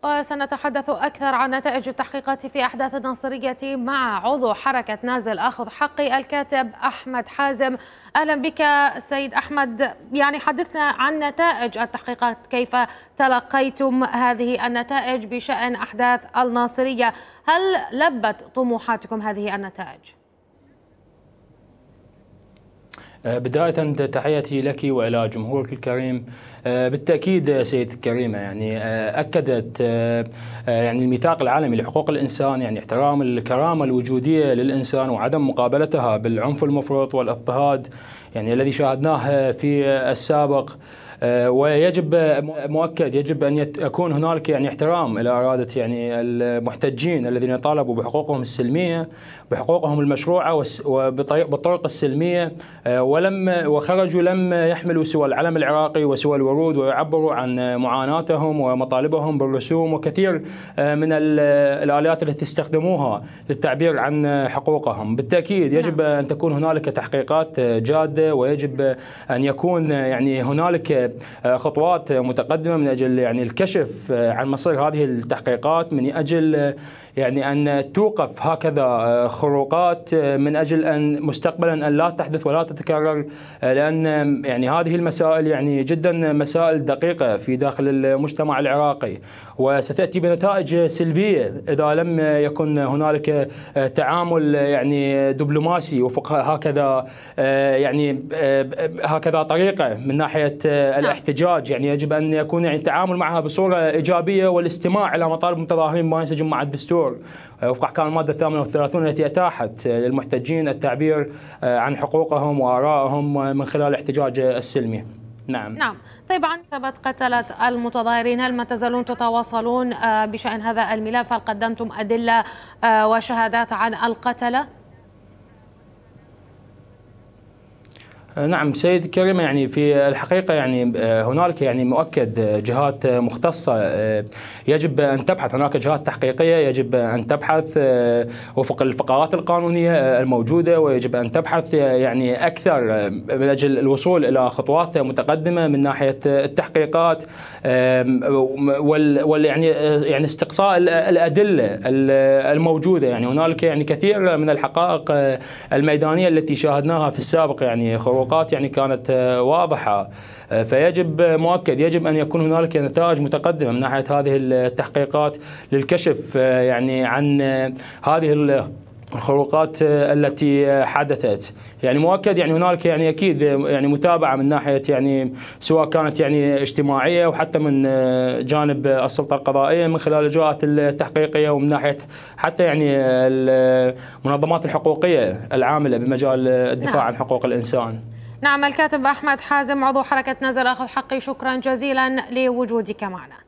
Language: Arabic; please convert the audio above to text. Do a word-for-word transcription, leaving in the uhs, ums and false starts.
وسنتحدث أكثر عن نتائج التحقيقات في أحداث الناصرية مع عضو حركة نازل أخذ حقي الكاتب أحمد حازم. أهلا بك سيد أحمد، يعني حدثنا عن نتائج التحقيقات، كيف تلقيتم هذه النتائج بشأن أحداث الناصرية؟ هل لبت طموحاتكم هذه النتائج؟ بداية تحياتي لك وإلى جمهورك الكريم. بالتأكيد سيد الكريمة، يعني أكدت يعني الميثاق العالمي لحقوق الإنسان يعني احترام الكرامة الوجودية للإنسان وعدم مقابلتها بالعنف المفرط والاضطهاد يعني الذي شاهدناه في السابق. ويجب مؤكد يجب ان يكون هنالك يعني احترام الى اراده يعني المحتجين الذين طالبوا بحقوقهم السلميه، بحقوقهم المشروعه وبالطرق السلميه، ولم وخرجوا لم يحملوا سوى العلم العراقي وسوى الورود، ويعبروا عن معاناتهم ومطالبهم بالرسوم وكثير من الاليات التي استخدموها للتعبير عن حقوقهم. بالتاكيد يجب ان تكون هنالك تحقيقات جاده، ويجب ان يكون يعني هنالك خطوات متقدمة من أجل يعني الكشف عن مصير هذه التحقيقات، من أجل يعني أن توقف هكذا خروقات، من أجل أن مستقبلا أن لا تحدث ولا تتكرر، لأن يعني هذه المسائل يعني جدا مسائل دقيقة في داخل المجتمع العراقي، وستأتي بنتائج سلبية إذا لم يكن هنالك تعامل يعني دبلوماسي وفق هكذا يعني هكذا طريقة من ناحية الاحتجاج. يعني يجب أن يكون يعني التعامل معها بصورة إيجابية، والاستماع إلى مطالب المتظاهرين بما ينسجم مع الدستور وفق أحكام المادة الثامنة والثلاثون التي أتاحت للمحتجين التعبير عن حقوقهم وآرائهم من خلال الاحتجاج السلمي. نعم نعم طبعا ثبت قتلة المتظاهرين، هل ما تزالون تتواصلون بشأن هذا الملف؟ هل قدمتم أدلة وشهادات عن القتلة؟ نعم سيد كريم، يعني في الحقيقة يعني هنالك يعني مؤكد جهات مختصة يجب أن تبحث، هناك جهات تحقيقية يجب أن تبحث وفق الفقرات القانونية الموجودة، ويجب أن تبحث يعني أكثر من أجل الوصول إلى خطوات متقدمة من ناحية التحقيقات وال يعني يعني استقصاء الأدلة الموجودة. يعني هنالك يعني كثير من الحقائق الميدانية التي شاهدناها في السابق، يعني يعني كانت واضحة، فيجب مؤكد يجب أن يكون هنالك نتائج متقدمة من ناحية هذه التحقيقات للكشف يعني عن هذه الخروقات التي حدثت. يعني مؤكد يعني هنالك يعني اكيد يعني متابعه من ناحيه يعني سواء كانت يعني اجتماعيه وحتى من جانب السلطه القضائيه من خلال الاجراءات التحقيقيه، ومن ناحيه حتى يعني المنظمات الحقوقيه العامله بمجال الدفاع نعم. عن حقوق الانسان. نعم، الكاتب أحمد حازم عضو حركة نازل أخذ حقي، شكرا جزيلا لوجودك معنا.